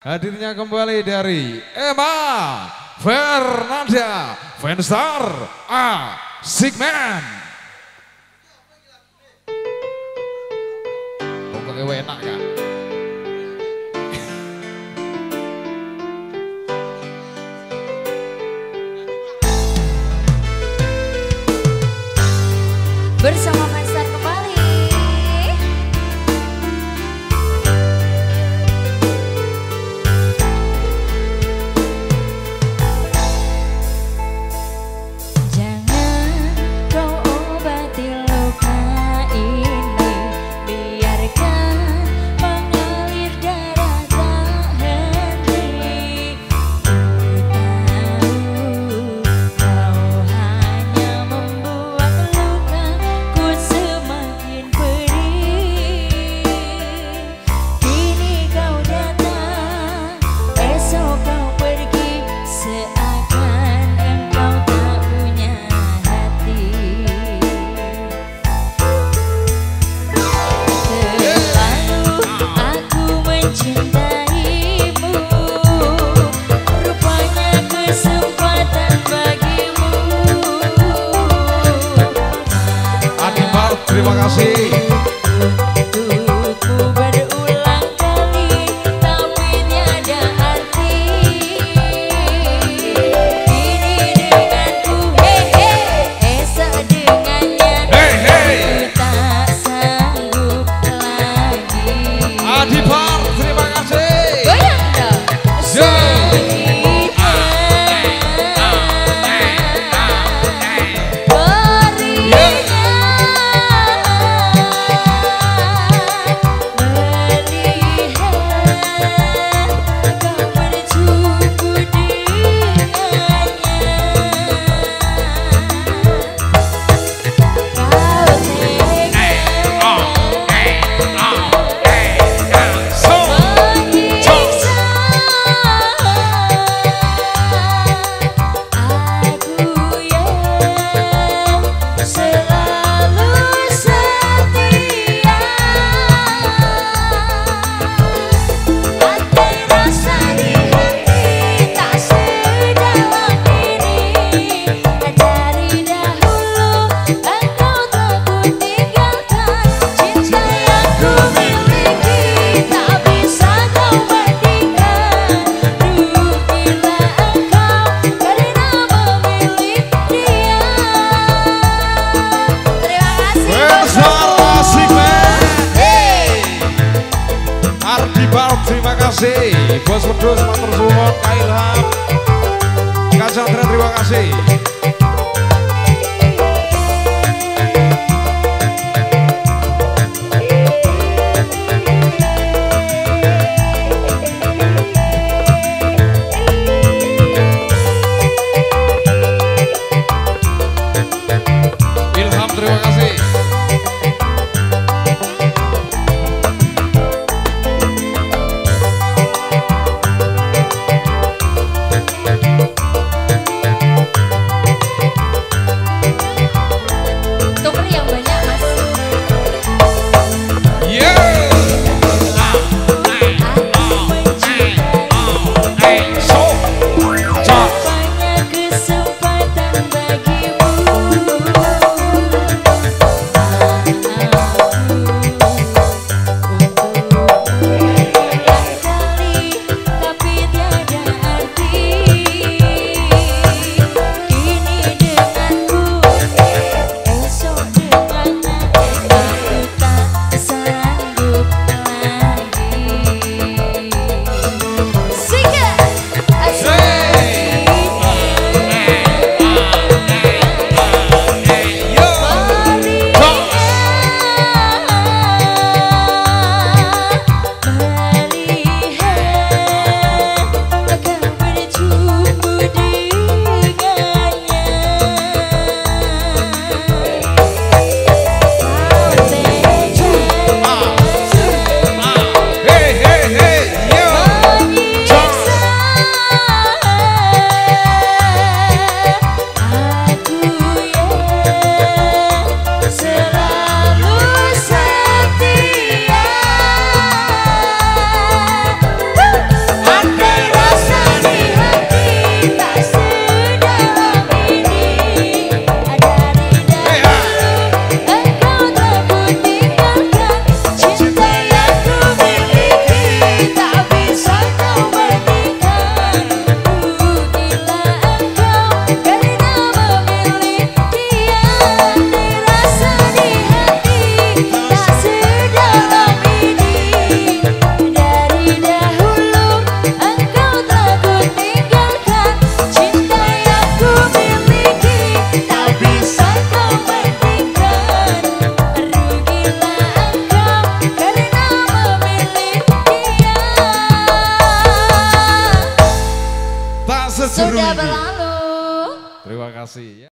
Hadirnya kembali dari Emma Fernanda Fanstar A Sigman. Pokoknya enak kan? Bersama Fanstar kembali. Jangan kau obati luka ini, biarkan mengalir darah tak henti. Ku tahu kau hanya membuat lukaku semakin perih. Kini kau datang, esok kau pergi, seakan engkau tak punya hati. Terlalu aku mencintaimu, rupanya kesempatan bagimu. Adibar, terima kasih. Untukku berulang kali, tapi tiada arti. Kini denganku, esok dengannya, aku tak sanggup lagi. Adibar, terima kasih. Goyang dong. Terima kasih Bos Wedus, Matur Suwun, Kak Ilham, Kak Chandra, terima kasih. Ilham, terima kasih. Tuker yang banyak, Mas. Banyak kesempatan bagimu. Tapi tiada arti. Kini denganku, esok dengannya, aku tak sanggup lagi. Singkat. kasih ya.